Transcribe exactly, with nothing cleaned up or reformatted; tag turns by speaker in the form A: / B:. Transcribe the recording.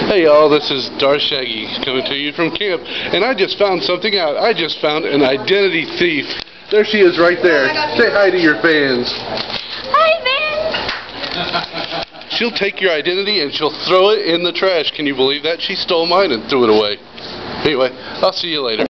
A: Hey y'all, this is Darth Shaggy coming to you from camp, and I just found something out. I just found an identity thief. There she is right there. Say hi to your fans.
B: Hi, man.
A: She'll take your identity and she'll throw it in the trash. Can you believe that? She stole mine and threw it away. Anyway, I'll see you later.